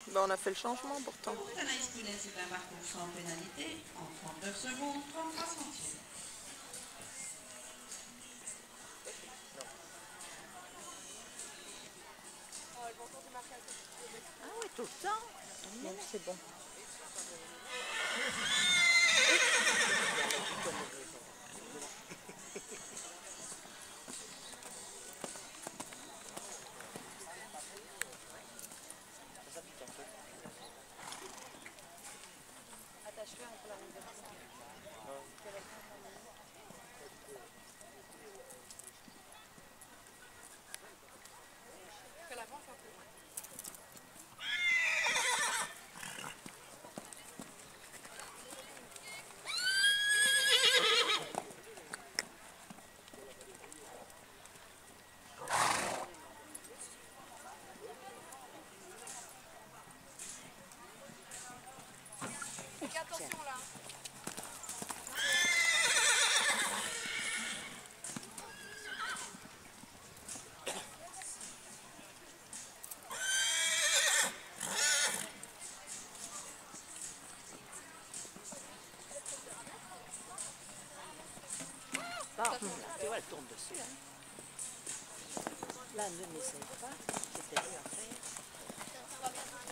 Ben, on a fait le changement pourtant. Anaïs Poulet, c'est un parcours sans pénalité en 39 secondes, 33 centimes. Ah oui, tout le temps. Non, c'est bon. Attache-le un peu la roue. Fais l'avance un peu. Fais attention là. Bon, là, tu vois, elle tourne dessus. Hein. Là, ne n'essaye pas. C'était mieux à faire.